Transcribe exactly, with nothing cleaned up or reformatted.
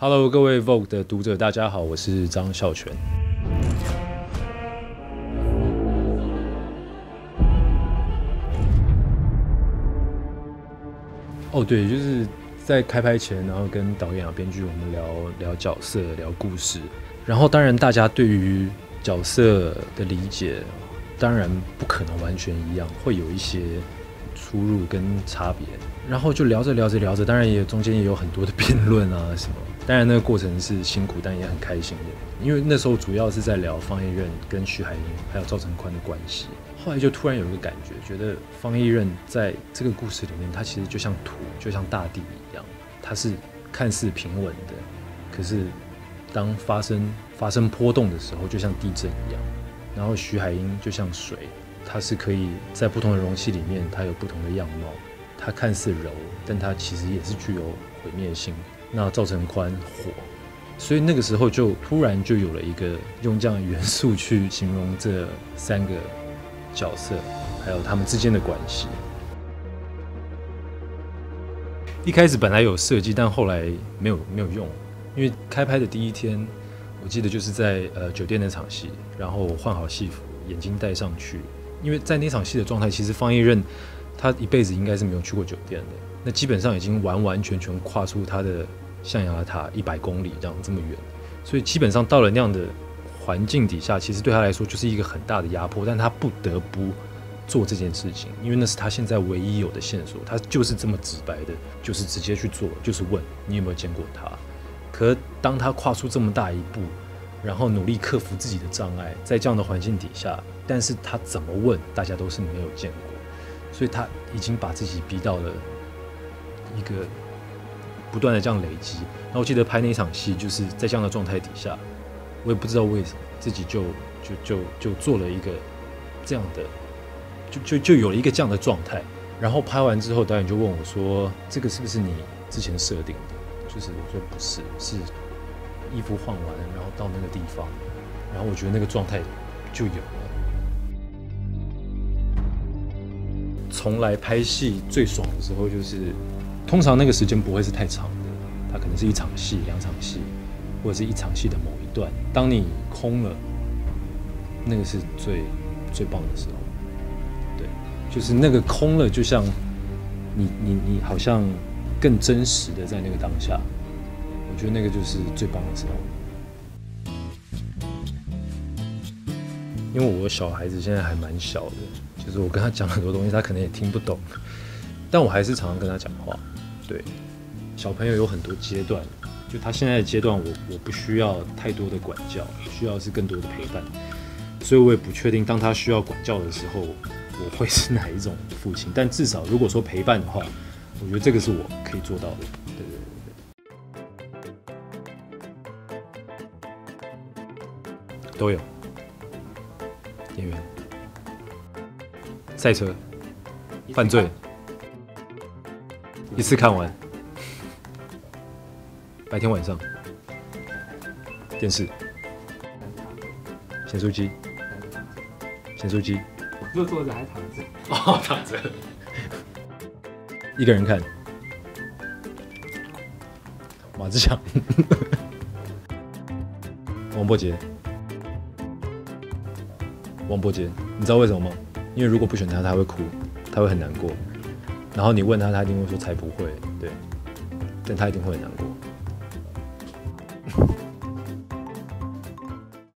Hello， 各位 Vogue 的读者，大家好，我是张孝全。哦，对，就是在开拍前，然后跟导演啊、编剧我们聊聊角色、聊故事，然后当然大家对于角色的理解，当然不可能完全一样，会有一些出入跟差别。然后就聊着聊着聊着，当然也中间也有很多的辩论啊什么。当然那个过程是辛苦，但也很开心的，因为那时候主要是在聊方一任跟徐海英还有赵成宽的关系。后来就突然有一个感觉，觉得方一任在这个故事里面，他其实就像土，就像大地一样，他是看似平稳的，可是当发生发生波动的时候，就像地震一样。然后徐海英就像水，它是可以在不同的容器里面，它有不同的样貌。它看似柔，但它其实也是具有毁灭性。那赵成宽火，所以那个时候就突然就有了一个用这样的元素去形容这三个角色，还有他们之间的关系。一开始本来有设计，但后来没有没有用，因为开拍的第一天，我记得就是在呃酒店那场戏，然后换好戏服，眼镜戴上去，因为在那场戏的状态，其实方一任他一辈子应该是没有去过酒店的，那基本上已经完完全全跨出他的象牙塔一百公里这样这么远，所以基本上到了那样的环境底下，其实对他来说就是一个很大的压迫，但他不得不做这件事情，因为那是他现在唯一有的线索，他就是这么直白的，就是直接去做，就是问你有没有见过他。可当他跨出这么大一步，然后努力克服自己的障碍，在这样的环境底下，但是他怎么问，大家都是没有见过。所以他已经把自己逼到了一个不断的这样累积。然后我记得拍那一场戏，就是在这样的状态底下，我也不知道为什么自己就就就就做了一个这样的，就就就有了一个这样的状态。然后拍完之后，导演就问我说：“这个是不是你之前设定的？”就是我说不是，是衣服换完，然后到那个地方，然后我觉得那个状态就有了。从来拍戏最爽的时候，就是通常那个时间不会是太长的，它可能是一场戏、两场戏，或者是一场戏的某一段。当你空了，那个是最最棒的时候。对，就是那个空了，就像你你你好像更真实的在那个当下，我觉得那个就是最棒的时候。因为我小孩子现在还蛮小的。就是我跟他讲很多东西，他可能也听不懂，但我还是常常跟他讲话。对，小朋友有很多阶段，就他现在的阶段我，我我不需要太多的管教，需要是更多的陪伴。所以我也不确定，当他需要管教的时候，我会是哪一种父亲。但至少如果说陪伴的话，我觉得这个是我可以做到的。对对对对，都有演员。赛车、犯罪，一次看完。白天晚上，电视，咸酥鸡，咸酥鸡。 就坐着还躺着？ 哦，躺着。一个人看。马志强，王柏杰，王柏杰，你知道为什么吗？因为如果不选他，他会哭，他会很难过。然后你问他，他一定会说才不会，对，但他一定会很难过。